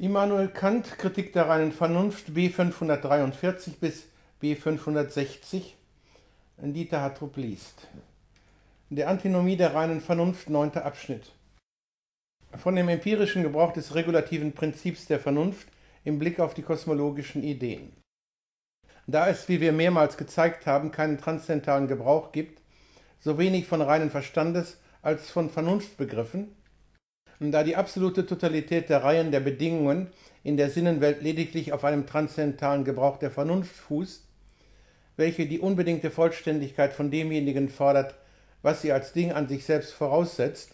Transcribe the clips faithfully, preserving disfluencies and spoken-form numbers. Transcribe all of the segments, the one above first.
Immanuel Kant, Kritik der reinen Vernunft, B fünfhundertdreiundvierzig bis B fünfhundertsechzig. Dieter Hattrup liest. Der Antinomie der reinen Vernunft, neunter Abschnitt. Von dem empirischen Gebrauch des regulativen Prinzips der Vernunft im Blick auf die kosmologischen Ideen. Da es, wie wir mehrmals gezeigt haben, keinen transzendentalen Gebrauch gibt, so wenig von reinen Verstandes als von Vernunftbegriffen, da die absolute Totalität der Reihen der Bedingungen in der Sinnenwelt lediglich auf einem transzendentalen Gebrauch der Vernunft fußt, welche die unbedingte Vollständigkeit von demjenigen fordert, was sie als Ding an sich selbst voraussetzt,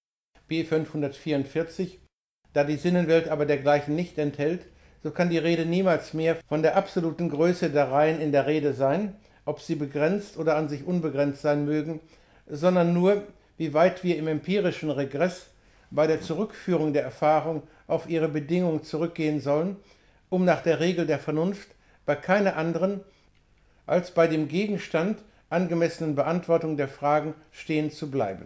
B fünfhundertvierundvierzig, da die Sinnenwelt aber dergleichen nicht enthält, so kann die Rede niemals mehr von der absoluten Größe der Reihen in der Rede sein, ob sie begrenzt oder an sich unbegrenzt sein mögen, sondern nur, wie weit wir im empirischen Regress bei der Zurückführung der Erfahrung auf ihre Bedingungen zurückgehen sollen, um nach der Regel der Vernunft bei keiner anderen als bei dem Gegenstand angemessenen Beantwortung der Fragen stehen zu bleiben.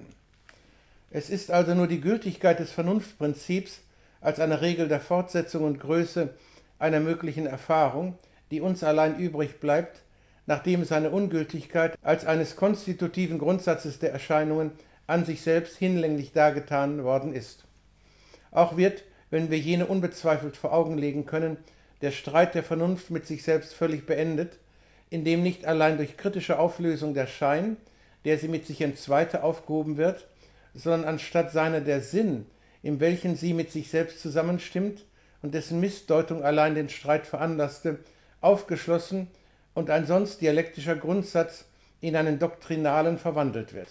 Es ist also nur die Gültigkeit des Vernunftprinzips als eine Regel der Fortsetzung und Größe einer möglichen Erfahrung, die uns allein übrig bleibt, nachdem seine Ungültigkeit als eines konstitutiven Grundsatzes der Erscheinungen an sich selbst hinlänglich dargetan worden ist. Auch wird, wenn wir jene unbezweifelt vor Augen legen können, der Streit der Vernunft mit sich selbst völlig beendet, indem nicht allein durch kritische Auflösung der Schein, der sie mit sich entzweite, aufgehoben wird, sondern anstatt seiner der Sinn, in welchen sie mit sich selbst zusammenstimmt und dessen Missdeutung allein den Streit veranlasste, aufgeschlossen und ein sonst dialektischer Grundsatz in einen doktrinalen verwandelt wird.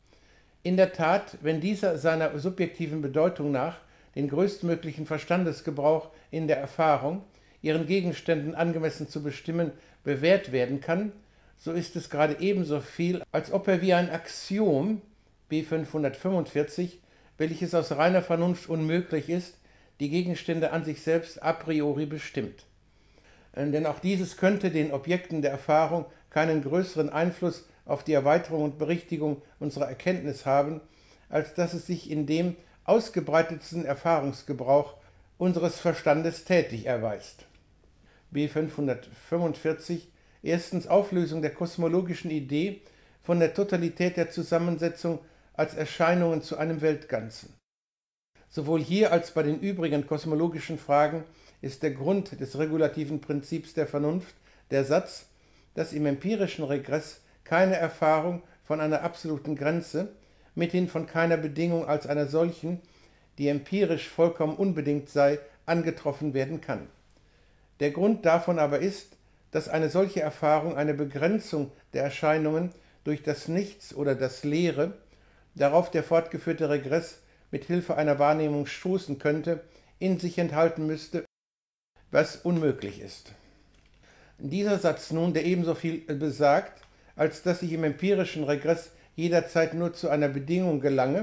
In der Tat, wenn dieser seiner subjektiven Bedeutung nach den größtmöglichen Verstandesgebrauch in der Erfahrung, ihren Gegenständen angemessen zu bestimmen, bewährt werden kann, so ist es gerade ebenso viel, als ob er wie ein Axiom, B fünfhundertfünfundvierzig, welches aus reiner Vernunft unmöglich ist, die Gegenstände an sich selbst a priori bestimmt. Denn auch dieses könnte den Objekten der Erfahrung keinen größeren Einfluss auf die Erweiterung und Berichtigung unserer Erkenntnis haben, als dass es sich in dem ausgebreitetsten Erfahrungsgebrauch unseres Verstandes tätig erweist. B fünfhundertfünfundvierzig. Erstens Auflösung der kosmologischen Idee von der Totalität der Zusammensetzung als Erscheinungen zu einem Weltganzen. Sowohl hier als bei den übrigen kosmologischen Fragen ist der Grund des regulativen Prinzips der Vernunft der Satz, dass im empirischen Regress keine Erfahrung von einer absoluten Grenze, mithin von keiner Bedingung als einer solchen, die empirisch vollkommen unbedingt sei, angetroffen werden kann. Der Grund davon aber ist, dass eine solche Erfahrung eine Begrenzung der Erscheinungen durch das Nichts oder das Leere, darauf der fortgeführte Regress mit Hilfe einer Wahrnehmung stoßen könnte, in sich enthalten müsste, was unmöglich ist. Dieser Satz nun, der ebenso viel besagt, als dass ich im empirischen Regress jederzeit nur zu einer Bedingung gelange,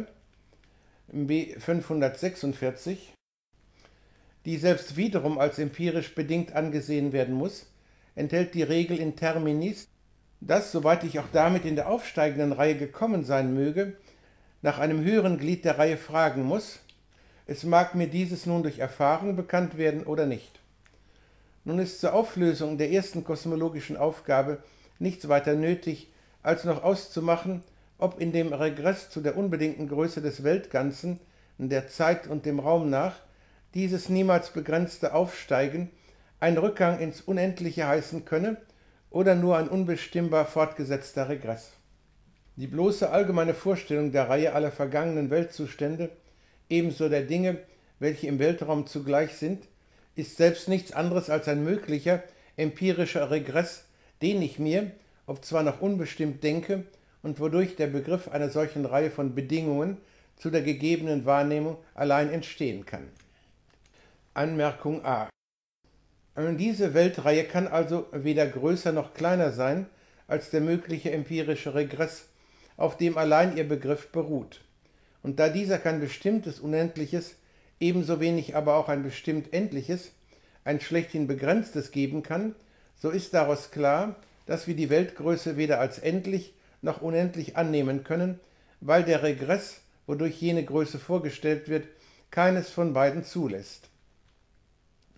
B fünfhundertsechsundvierzig, die selbst wiederum als empirisch bedingt angesehen werden muss, enthält die Regel in terminis, dass, soweit ich auch damit in der aufsteigenden Reihe gekommen sein möge, nach einem höheren Glied der Reihe fragen muss, es mag mir dieses nun durch Erfahrung bekannt werden oder nicht. Nun ist zur Auflösung der ersten kosmologischen Aufgabe nichts weiter nötig, als noch auszumachen, ob in dem Regress zu der unbedingten Größe des Weltganzen, der Zeit und dem Raum nach, dieses niemals begrenzte Aufsteigen ein Rückgang ins Unendliche heißen könne oder nur ein unbestimmbar fortgesetzter Regress. Die bloße allgemeine Vorstellung der Reihe aller vergangenen Weltzustände, ebenso der Dinge, welche im Weltraum zugleich sind, ist selbst nichts anderes als ein möglicher empirischer Regress, den ich mir, obzwar noch unbestimmt denke, und wodurch der Begriff einer solchen Reihe von Bedingungen zu der gegebenen Wahrnehmung allein entstehen kann. Anmerkung a. Diese Weltreihe kann also weder größer noch kleiner sein als der mögliche empirische Regress, auf dem allein ihr Begriff beruht. Und da dieser kein bestimmtes Unendliches, ebenso wenig aber auch ein bestimmt Endliches, ein schlechthin Begrenztes geben kann, so ist daraus klar, dass wir die Weltgröße weder als endlich noch unendlich annehmen können, weil der Regress, wodurch jene Größe vorgestellt wird, keines von beiden zulässt.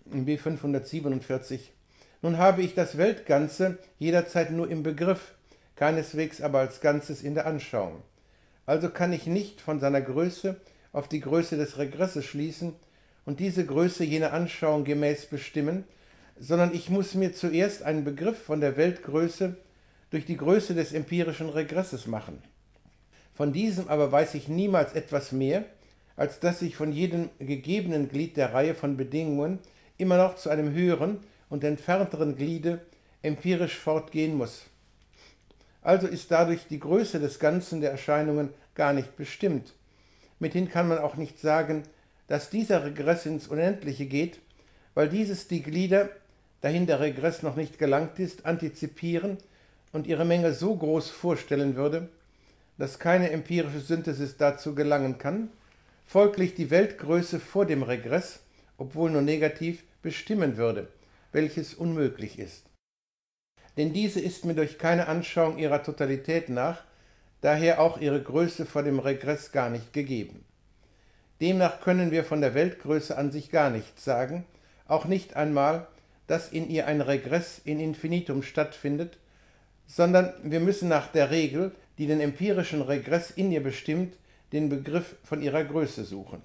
B fünfhundertsiebenundvierzig. Nun habe ich das Weltganze jederzeit nur im Begriff, keineswegs aber als Ganzes in der Anschauung. Also kann ich nicht von seiner Größe auf die Größe des Regresses schließen und diese Größe jener Anschauung gemäß bestimmen, sondern ich muss mir zuerst einen Begriff von der Weltgröße durch die Größe des empirischen Regresses machen. Von diesem aber weiß ich niemals etwas mehr, als dass ich von jedem gegebenen Glied der Reihe von Bedingungen immer noch zu einem höheren und entfernteren Gliede empirisch fortgehen muss. Also ist dadurch die Größe des Ganzen der Erscheinungen gar nicht bestimmt. Mithin kann man auch nicht sagen, dass dieser Regress ins Unendliche geht, weil dieses die Glieder, dahin der Regress noch nicht gelangt ist, antizipieren und ihre Menge so groß vorstellen würde, dass keine empirische Synthesis dazu gelangen kann, folglich die Weltgröße vor dem Regress, obwohl nur negativ, bestimmen würde, welches unmöglich ist. Denn diese ist mir durch keine Anschauung ihrer Totalität nach, daher auch ihre Größe vor dem Regress gar nicht gegeben. Demnach können wir von der Weltgröße an sich gar nichts sagen, auch nicht einmal, dass in ihr ein Regress in Infinitum stattfindet, sondern wir müssen nach der Regel, die den empirischen Regress in ihr bestimmt, den Begriff von ihrer Größe suchen.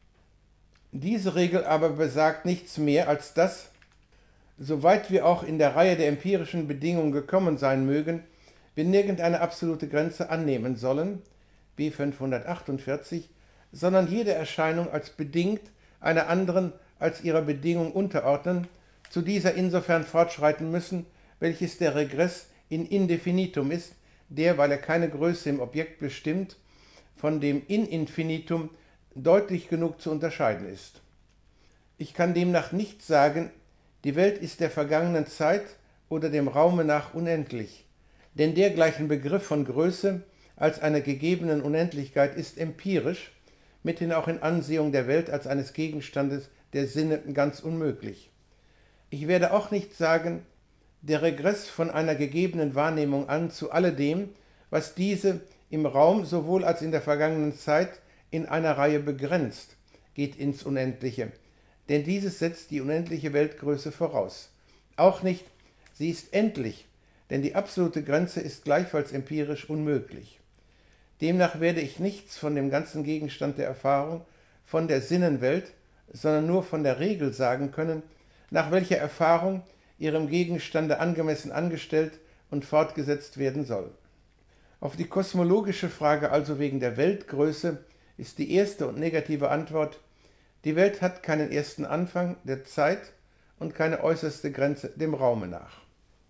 Diese Regel aber besagt nichts mehr, als dass, soweit wir auch in der Reihe der empirischen Bedingungen gekommen sein mögen, wir nirgendeine absolute Grenze annehmen sollen, B fünfhundertachtundvierzig, sondern jede Erscheinung als bedingt einer anderen als ihrer Bedingung unterordnen, zu dieser insofern fortschreiten müssen, welches der Regress in Indefinitum ist, der, weil er keine Größe im Objekt bestimmt, von dem in Infinitum deutlich genug zu unterscheiden ist. Ich kann demnach nicht sagen, die Welt ist der vergangenen Zeit oder dem Raume nach unendlich, denn dergleichen Begriff von Größe als einer gegebenen Unendlichkeit ist empirisch, mithin auch in Ansehung der Welt als eines Gegenstandes der Sinne ganz unmöglich. Ich werde auch nicht sagen, der Regress von einer gegebenen Wahrnehmung an zu alledem, was diese im Raum sowohl als in der vergangenen Zeit in einer Reihe begrenzt, geht ins Unendliche, denn dieses setzt die unendliche Weltgröße voraus. Auch nicht, sie ist endlich, denn die absolute Grenze ist gleichfalls empirisch unmöglich. Demnach werde ich nichts von dem ganzen Gegenstand der Erfahrung, von der Sinnenwelt, sondern nur von der Regel sagen können, nach welcher Erfahrung ihrem Gegenstande angemessen angestellt und fortgesetzt werden soll. Auf die kosmologische Frage also wegen der Weltgröße ist die erste und negative Antwort: Die Welt hat keinen ersten Anfang der Zeit und keine äußerste Grenze dem Raume nach.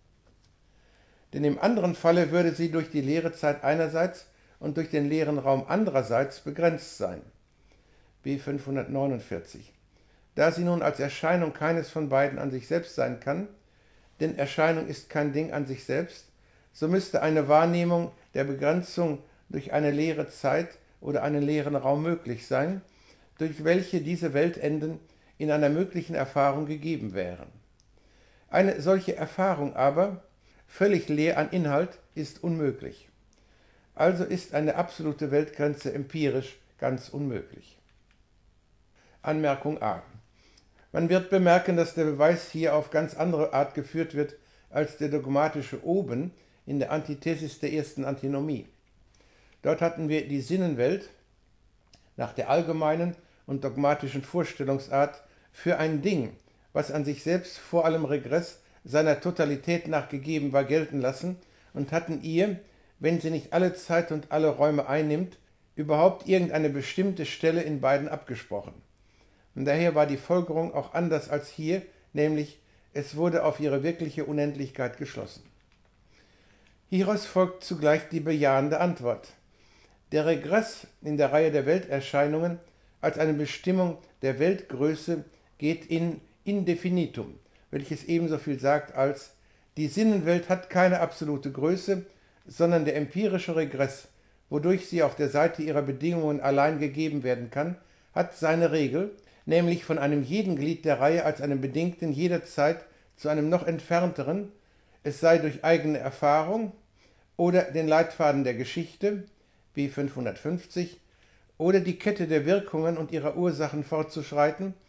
Denn im anderen Falle würde sie durch die leere Zeit einerseits und durch den leeren Raum andererseits begrenzt sein. B fünfhundertneunundvierzig. Da sie nun als Erscheinung keines von beiden an sich selbst sein kann, denn Erscheinung ist kein Ding an sich selbst, so müsste eine Wahrnehmung der Begrenzung durch eine leere Zeit oder einen leeren Raum möglich sein, durch welche diese Weltenden in einer möglichen Erfahrung gegeben wären. Eine solche Erfahrung aber, völlig leer an Inhalt, ist unmöglich. Also ist eine absolute Weltgrenze empirisch ganz unmöglich. Anmerkung A. Man wird bemerken, dass der Beweis hier auf ganz andere Art geführt wird als der dogmatische oben in der Antithesis der ersten Antinomie. Dort hatten wir die Sinnenwelt nach der allgemeinen und dogmatischen Vorstellungsart für ein Ding, was an sich selbst vor allem Regress seiner Totalität nach gegeben war, gelten lassen und hatten ihr, wenn sie nicht alle Zeit und alle Räume einnimmt, überhaupt irgendeine bestimmte Stelle in beiden abgesprochen. Und daher war die Folgerung auch anders als hier, nämlich es wurde auf ihre wirkliche Unendlichkeit geschlossen. Hieraus folgt zugleich die bejahende Antwort. Der Regress in der Reihe der Welterscheinungen als eine Bestimmung der Weltgröße geht in Indefinitum, welches ebenso viel sagt als: Die Sinnenwelt hat keine absolute Größe, sondern der empirische Regress, wodurch sie auf der Seite ihrer Bedingungen allein gegeben werden kann, hat seine Regel, nämlich von einem jeden Glied der Reihe als einem Bedingten jederzeit zu einem noch entfernteren, es sei durch eigene Erfahrung oder den Leitfaden der Geschichte, B fünfhundertfünfzig, oder die Kette der Wirkungen und ihrer Ursachen fortzuschreiten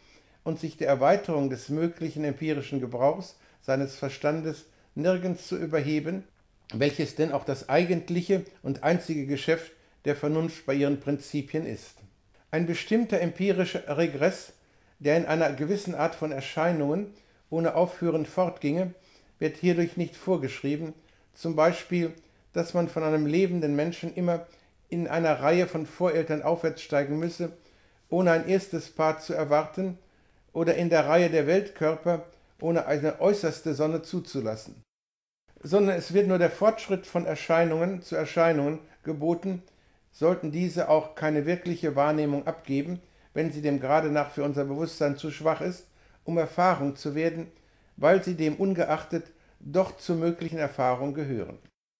und sich der Erweiterung des möglichen empirischen Gebrauchs seines Verstandes nirgends zu überheben, welches denn auch das eigentliche und einzige Geschäft der Vernunft bei ihren Prinzipien ist. Ein bestimmter empirischer Regress, der in einer gewissen Art von Erscheinungen ohne Aufhören fortginge, wird hierdurch nicht vorgeschrieben, zum Beispiel, dass man von einem lebenden Menschen immer in einer Reihe von Voreltern aufwärts steigen müsse, ohne ein erstes Paar zu erwarten, oder in der Reihe der Weltkörper, ohne eine äußerste Sonne zuzulassen. Sondern es wird nur der Fortschritt von Erscheinungen zu Erscheinungen geboten, sollten diese auch keine wirkliche Wahrnehmung abgeben, wenn sie dem Grade nach für unser Bewusstsein zu schwach ist, um Erfahrung zu werden, weil sie dem ungeachtet doch zur möglichen Erfahrung gehören.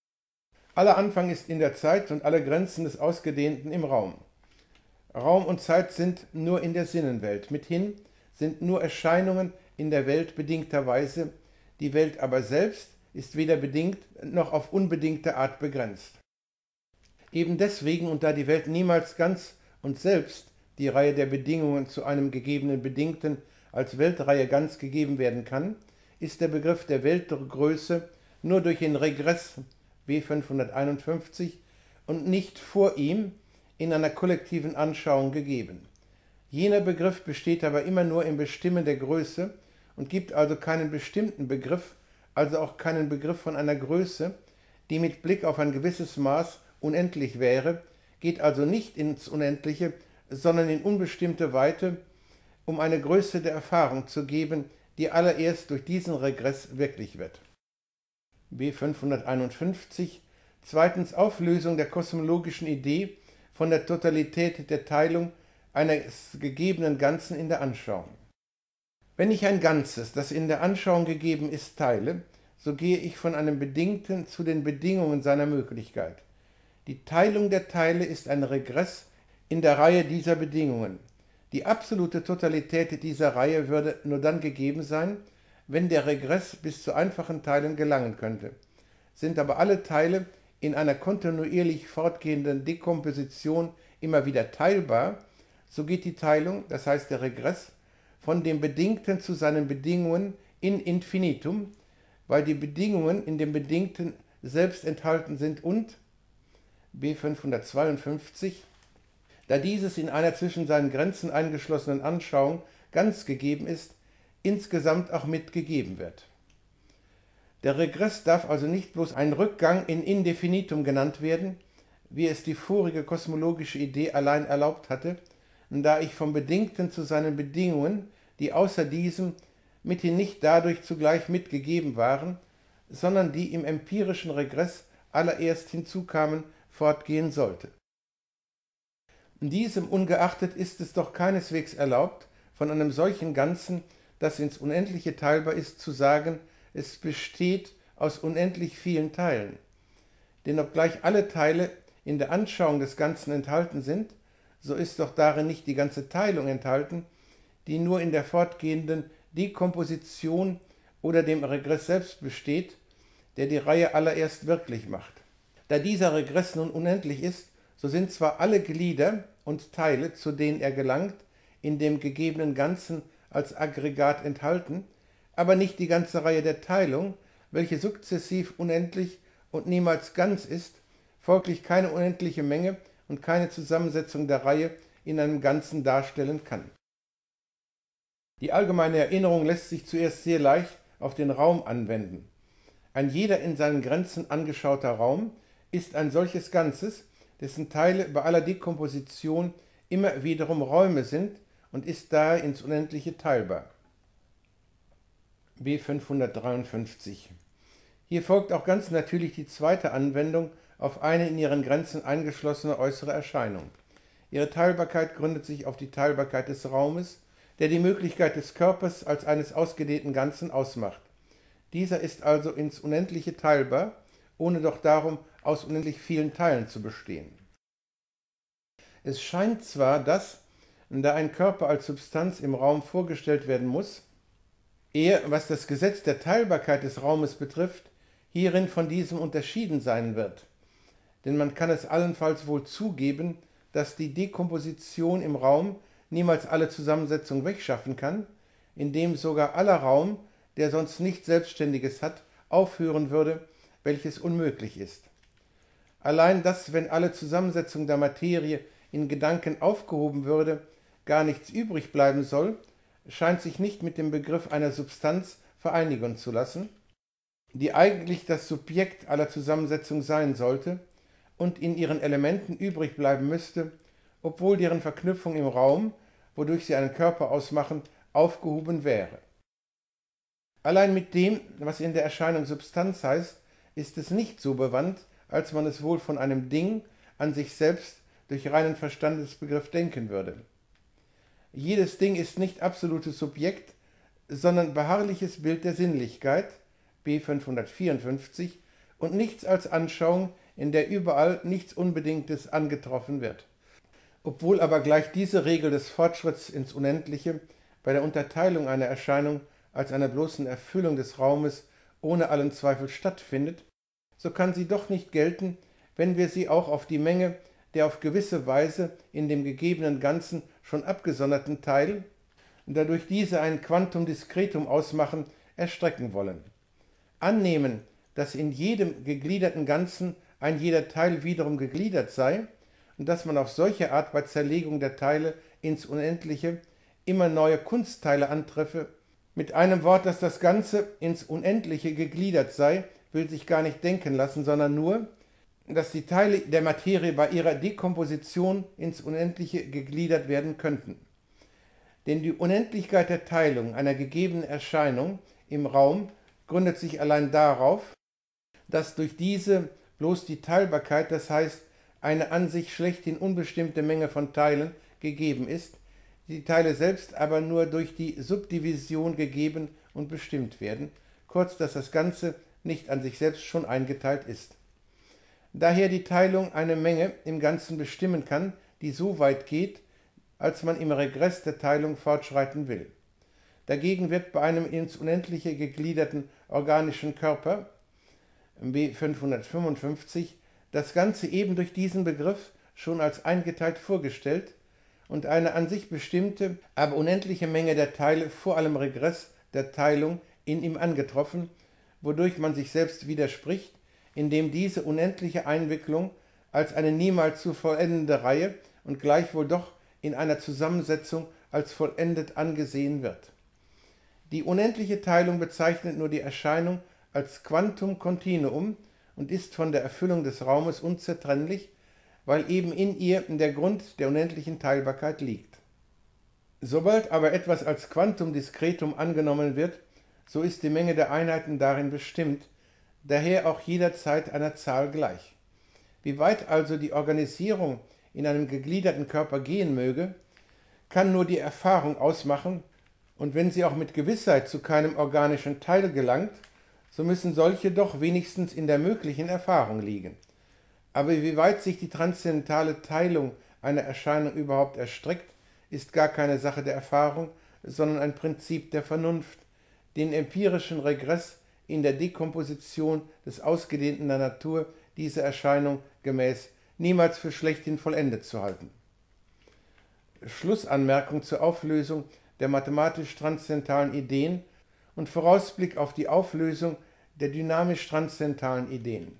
Aller Anfang ist in der Zeit und alle Grenzen des Ausgedehnten im Raum. Raum und Zeit sind nur in der Sinnenwelt, mithin sind nur Erscheinungen in der Welt bedingterweise, die Welt aber selbst ist weder bedingt noch auf unbedingte Art begrenzt. Eben deswegen, und da die Welt niemals ganz und selbst die Reihe der Bedingungen zu einem gegebenen Bedingten als Weltreihe ganz gegeben werden kann, ist der Begriff der Weltgröße nur durch den Regress B fünfhunderteinundfünfzig und nicht vor ihm in einer kollektiven Anschauung gegeben. Jener Begriff besteht aber immer nur im Bestimmen der Größe und gibt also keinen bestimmten Begriff, also auch keinen Begriff von einer Größe, die mit Blick auf ein gewisses Maß unendlich wäre, geht also nicht ins Unendliche, sondern in unbestimmte Weite, um eine Größe der Erfahrung zu geben, die allererst durch diesen Regress wirklich wird. B fünfhunderteinundfünfzig. Zweitens Auflösung der kosmologischen Idee von der Totalität der Teilung eines gegebenen Ganzen in der Anschauung. Wenn ich ein Ganzes, das in der Anschauung gegeben ist, teile, so gehe ich von einem Bedingten zu den Bedingungen seiner Möglichkeit. Die Teilung der Teile ist ein Regress in der Reihe dieser Bedingungen. Die absolute Totalität dieser Reihe würde nur dann gegeben sein, wenn der Regress bis zu einfachen Teilen gelangen könnte. Sind aber alle Teile in einer kontinuierlich fortgehenden Dekomposition immer wieder teilbar, so geht die Teilung, das heißt der Regress, von dem Bedingten zu seinen Bedingungen in Infinitum, weil die Bedingungen in dem Bedingten selbst enthalten sind und B fünfhundertzweiundfünfzig, da dieses in einer zwischen seinen Grenzen eingeschlossenen Anschauung ganz gegeben ist, insgesamt auch mitgegeben wird. Der Regress darf also nicht bloß ein Rückgang in Indefinitum genannt werden, wie es die vorige kosmologische Idee allein erlaubt hatte, da ich vom Bedingten zu seinen Bedingungen, die außer diesem mithin nicht dadurch zugleich mitgegeben waren, sondern die im empirischen Regress allererst hinzukamen, fortgehen sollte. Diesem ungeachtet ist es doch keineswegs erlaubt, von einem solchen Ganzen, das ins Unendliche teilbar ist, zu sagen, es besteht aus unendlich vielen Teilen. Denn obgleich alle Teile in der Anschauung des Ganzen enthalten sind, so ist doch darin nicht die ganze Teilung enthalten, die nur in der fortgehenden Dekomposition oder dem Regress selbst besteht, der die Reihe allererst wirklich macht. Da dieser Regress nun unendlich ist, so sind zwar alle Glieder und Teile, zu denen er gelangt, in dem gegebenen Ganzen als Aggregat enthalten, aber nicht die ganze Reihe der Teilung, welche sukzessiv unendlich und niemals ganz ist, folglich keine unendliche Menge und keine Zusammensetzung der Reihe in einem Ganzen darstellen kann. Die allgemeine Erinnerung lässt sich zuerst sehr leicht auf den Raum anwenden. Ein jeder in seinen Grenzen angeschauter Raum ist ein solches Ganzes, dessen Teile bei aller Dekomposition immer wiederum Räume sind und ist daher ins Unendliche teilbar. B fünfhundertdreiundfünfzig. Hier folgt auch ganz natürlich die zweite Anwendung auf eine in ihren Grenzen eingeschlossene äußere Erscheinung. Ihre Teilbarkeit gründet sich auf die Teilbarkeit des Raumes, der die Möglichkeit des Körpers als eines ausgedehnten Ganzen ausmacht. Dieser ist also ins Unendliche teilbar, ohne doch darum aus unendlich vielen Teilen zu bestehen. Es scheint zwar, dass, da ein Körper als Substanz im Raum vorgestellt werden muss, er, was das Gesetz der Teilbarkeit des Raumes betrifft, hierin von diesem unterschieden sein wird. Denn man kann es allenfalls wohl zugeben, dass die Dekomposition im Raum niemals alle Zusammensetzung wegschaffen kann, in dem sogar aller Raum, der sonst nichts Selbstständiges hat, aufhören würde, welches unmöglich ist. Allein dass, wenn alle Zusammensetzung der Materie in Gedanken aufgehoben würde, gar nichts übrig bleiben soll, scheint sich nicht mit dem Begriff einer Substanz vereinigen zu lassen, die eigentlich das Subjekt aller Zusammensetzung sein sollte und in ihren Elementen übrig bleiben müsste, obwohl deren Verknüpfung im Raum, wodurch sie einen Körper ausmachen, aufgehoben wäre. Allein mit dem, was in der Erscheinung Substanz heißt, ist es nicht so bewandt, als man es wohl von einem Ding an sich selbst durch reinen Verstandesbegriff denken würde. Jedes Ding ist nicht absolutes Subjekt, sondern beharrliches Bild der Sinnlichkeit, B fünfhundertvierundfünfzig, und nichts als Anschauung, in der überall nichts Unbedingtes angetroffen wird. Obwohl aber gleich diese Regel des Fortschritts ins Unendliche bei der Unterteilung einer Erscheinung als einer bloßen Erfüllung des Raumes ohne allen Zweifel stattfindet, so kann sie doch nicht gelten, wenn wir sie auch auf die Menge der auf gewisse Weise in dem gegebenen Ganzen schon abgesonderten Teil, da durch diese ein Quantum discretum ausmachen, erstrecken wollen. Annehmen, dass in jedem gegliederten Ganzen ein jeder Teil wiederum gegliedert sei und dass man auf solche Art bei Zerlegung der Teile ins Unendliche immer neue Kunstteile antreffe, mit einem Wort, dass das Ganze ins Unendliche gegliedert sei, will sich gar nicht denken lassen, sondern nur, dass die Teile der Materie bei ihrer Dekomposition ins Unendliche gegliedert werden könnten. Denn die Unendlichkeit der Teilung einer gegebenen Erscheinung im Raum gründet sich allein darauf, dass durch diese bloß die Teilbarkeit, das heißt eine an sich schlechthin unbestimmte Menge von Teilen, gegeben ist, die Teile selbst aber nur durch die Subdivision gegeben und bestimmt werden, kurz, dass das Ganze nicht an sich selbst schon eingeteilt ist. Daher die Teilung eine Menge im Ganzen bestimmen kann, die so weit geht, als man im Regress der Teilung fortschreiten will. Dagegen wird bei einem ins Unendliche gegliederten organischen Körper, B fünfhundertfünfundfünfzig, das Ganze eben durch diesen Begriff schon als eingeteilt vorgestellt und eine an sich bestimmte, aber unendliche Menge der Teile vor allem Regress der Teilung in ihm angetroffen, wodurch man sich selbst widerspricht, indem diese unendliche Einwicklung als eine niemals zu vollendende Reihe und gleichwohl doch in einer Zusammensetzung als vollendet angesehen wird. Die unendliche Teilung bezeichnet nur die Erscheinung als Quantum Continuum und ist von der Erfüllung des Raumes unzertrennlich, weil eben in ihr der Grund der unendlichen Teilbarkeit liegt. Sobald aber etwas als Quantum discretum angenommen wird, so ist die Menge der Einheiten darin bestimmt, daher auch jederzeit einer Zahl gleich. Wie weit also die Organisierung in einem gegliederten Körper gehen möge, kann nur die Erfahrung ausmachen, und wenn sie auch mit Gewissheit zu keinem organischen Teil gelangt, so müssen solche doch wenigstens in der möglichen Erfahrung liegen. Aber wie weit sich die transzendentale Teilung einer Erscheinung überhaupt erstreckt, ist gar keine Sache der Erfahrung, sondern ein Prinzip der Vernunft, den empirischen Regress in der Dekomposition des Ausgedehnten der Natur dieser Erscheinung gemäß niemals für schlechthin vollendet zu halten. Schlussanmerkung zur Auflösung der mathematisch-transzendentalen Ideen und Vorausblick auf die Auflösung der dynamisch-transzendentalen Ideen.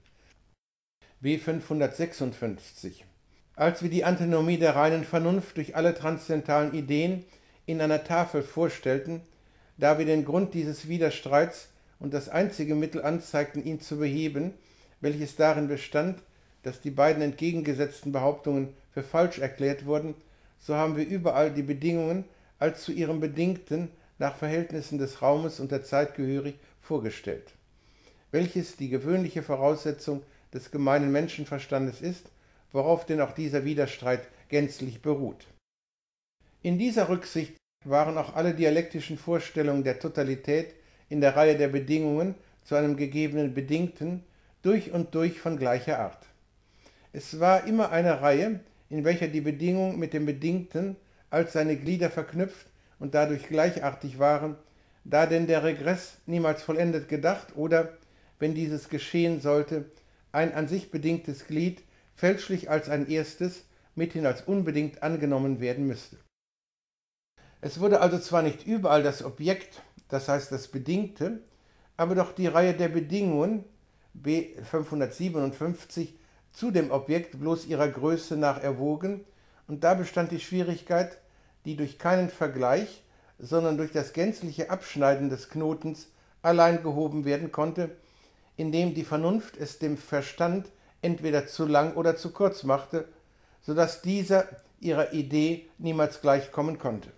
B fünfhundertsechsundfünfzig. Als wir die Antinomie der reinen Vernunft durch alle transzendentalen Ideen in einer Tafel vorstellten, da wir den Grund dieses Widerstreits und das einzige Mittel anzeigten, ihn zu beheben, welches darin bestand, dass die beiden entgegengesetzten Behauptungen für falsch erklärt wurden, so haben wir überall die Bedingungen als zu ihrem Bedingten nach Verhältnissen des Raumes und der Zeit gehörig vorgestellt, welches die gewöhnliche Voraussetzung des gemeinen Menschenverstandes ist, worauf denn auch dieser Widerstreit gänzlich beruht. In dieser Rücksicht waren auch alle dialektischen Vorstellungen der Totalität in der Reihe der Bedingungen zu einem gegebenen Bedingten durch und durch von gleicher Art. Es war immer eine Reihe, in welcher die Bedingung mit dem Bedingten als seine Glieder verknüpft und dadurch gleichartig waren, da denn der Regress niemals vollendet gedacht oder, wenn dieses geschehen sollte, ein an sich bedingtes Glied fälschlich als ein erstes, mithin als unbedingt angenommen werden müsste. Es wurde also zwar nicht überall das Objekt, das heißt das Bedingte, aber doch die Reihe der Bedingungen B fünfhundertsiebenundfünfzig zu dem Objekt bloß ihrer Größe nach erwogen, und da bestand die Schwierigkeit, die durch keinen Vergleich, sondern durch das gänzliche Abschneiden des Knotens allein gehoben werden konnte, indem die Vernunft es dem Verstand entweder zu lang oder zu kurz machte, so dass dieser ihrer Idee niemals gleichkommen konnte.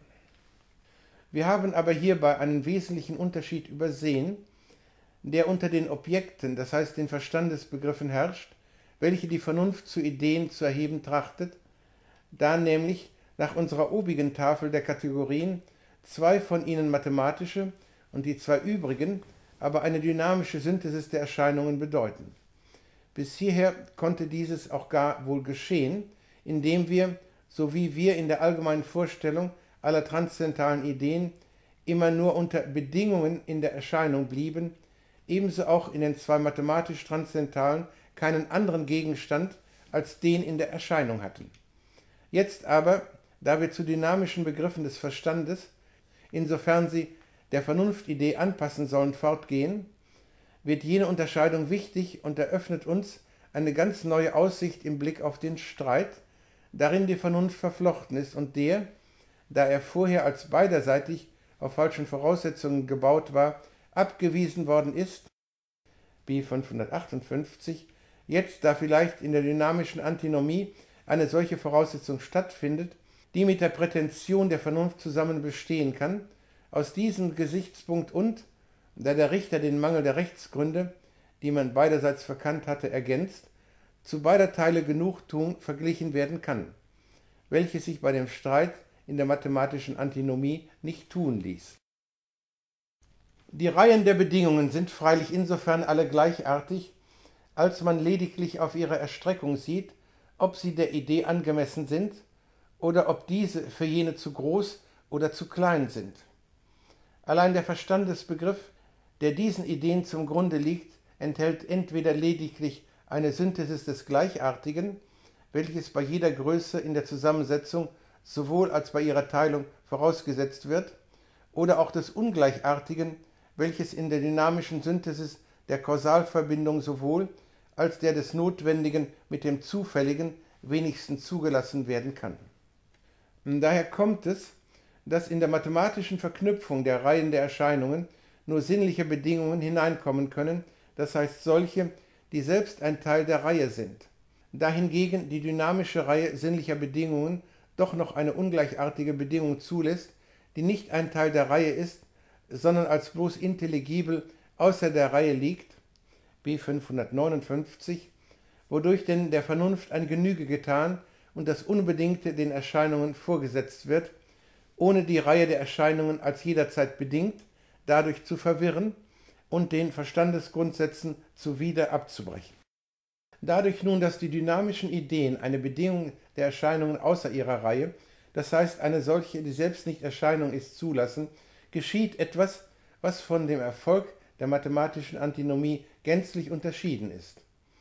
Wir haben aber hierbei einen wesentlichen Unterschied übersehen, der unter den Objekten, das heißt den Verstandesbegriffen herrscht, welche die Vernunft zu Ideen zu erheben trachtet, da nämlich nach unserer obigen Tafel der Kategorien zwei von ihnen mathematische und die zwei übrigen aber eine dynamische Synthesis der Erscheinungen bedeuten. Bis hierher konnte dieses auch gar wohl geschehen, indem wir, so wie wir in der allgemeinen Vorstellung aller transzendentalen Ideen immer nur unter Bedingungen in der Erscheinung blieben, ebenso auch in den zwei mathematisch-transzendentalen keinen anderen Gegenstand als den in der Erscheinung hatten. Jetzt aber, da wir zu dynamischen Begriffen des Verstandes, insofern sie der Vernunftidee anpassen sollen, fortgehen, wird jene Unterscheidung wichtig und eröffnet uns eine ganz neue Aussicht im Blick auf den Streit, darin die Vernunft verflochten ist und der, da er vorher als beiderseitig auf falschen Voraussetzungen gebaut war, abgewiesen worden ist, B fünfhundertachtundfünfzig, jetzt, da vielleicht in der dynamischen Antinomie eine solche Voraussetzung stattfindet, die mit der Prätension der Vernunft zusammen bestehen kann, aus diesem Gesichtspunkt und, da der Richter den Mangel der Rechtsgründe, die man beiderseits verkannt hatte, ergänzt, zu beider Teile Genugtuung verglichen werden kann, welches sich bei dem Streit in der mathematischen Antinomie nicht tun ließ. Die Reihen der Bedingungen sind freilich insofern alle gleichartig, als man lediglich auf ihre Erstreckung sieht, ob sie der Idee angemessen sind oder ob diese für jene zu groß oder zu klein sind. Allein der Verstandesbegriff, der diesen Ideen zum Grunde liegt, enthält entweder lediglich eine Synthesis des Gleichartigen, welches bei jeder Größe in der Zusammensetzung sowohl als bei ihrer Teilung vorausgesetzt wird, oder auch des Ungleichartigen, welches in der dynamischen Synthesis der Kausalverbindung sowohl als der des Notwendigen mit dem Zufälligen wenigstens zugelassen werden kann. Daher kommt es, dass in der mathematischen Verknüpfung der Reihen der Erscheinungen nur sinnliche Bedingungen hineinkommen können, das heißt solche, die selbst ein Teil der Reihe sind. Da hingegen die dynamische Reihe sinnlicher Bedingungen doch noch eine ungleichartige Bedingung zulässt, die nicht ein Teil der Reihe ist, sondern als bloß intelligibel außer der Reihe liegt, B fünfhundertneunundfünfzig, wodurch denn der Vernunft ein Genüge getan und das Unbedingte den Erscheinungen vorgesetzt wird, ohne die Reihe der Erscheinungen als jederzeit bedingt, dadurch zu verwirren und den Verstandesgrundsätzen zuwider abzubrechen. Dadurch nun, dass die dynamischen Ideen eine Bedingung der Erscheinungen außer ihrer Reihe, das heißt eine solche, die selbst nicht Erscheinung ist, zulassen, geschieht etwas, was von dem Erfolg der mathematischen Antinomie gänzlich unterschieden ist.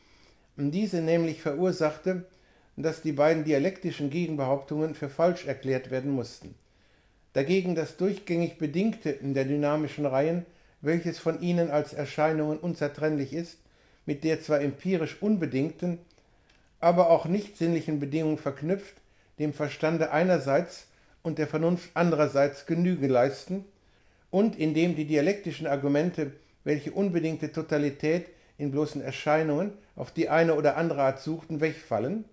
Diese nämlich verursachte, dass die beiden dialektischen Gegenbehauptungen für falsch erklärt werden mussten. Dagegen das durchgängig Bedingte in der dynamischen Reihen, welches von ihnen als Erscheinungen unzertrennlich ist, mit der zwar empirisch unbedingten, aber auch nicht sinnlichen Bedingung verknüpft, dem Verstande einerseits und der Vernunft andererseits Genüge leisten, und indem die dialektischen Argumente, welche unbedingte Totalität in bloßen Erscheinungen auf die eine oder andere Art suchten, wegfallen,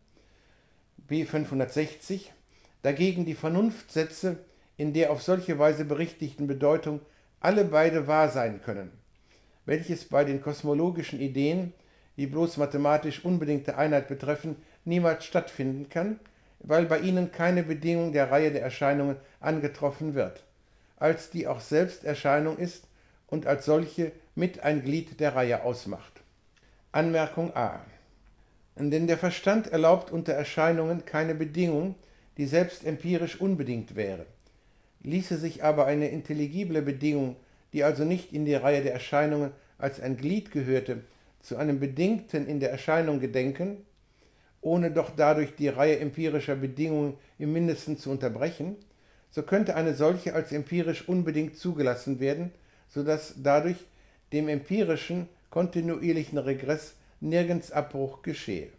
B fünfhundertsechzig, dagegen die Vernunftsätze in der auf solche Weise berichtigten Bedeutung alle beide wahr sein können, welches bei den kosmologischen Ideen, die bloß mathematisch unbedingte Einheit betreffen, niemals stattfinden kann, weil bei ihnen keine Bedingung der Reihe der Erscheinungen angetroffen wird, als die auch selbst Erscheinung ist und als solche mit ein Glied der Reihe ausmacht. Anmerkung A. Denn der Verstand erlaubt unter Erscheinungen keine Bedingung, die selbst empirisch unbedingt wäre. Ließe sich aber eine intelligible Bedingung, die also nicht in die Reihe der Erscheinungen als ein Glied gehörte, zu einem Bedingten in der Erscheinung gedenken, ohne doch dadurch die Reihe empirischer Bedingungen im Mindesten zu unterbrechen, so könnte eine solche als empirisch unbedingt zugelassen werden, so dass dadurch dem empirischen kontinuierlichen Regress nirgends Abbruch geschehe.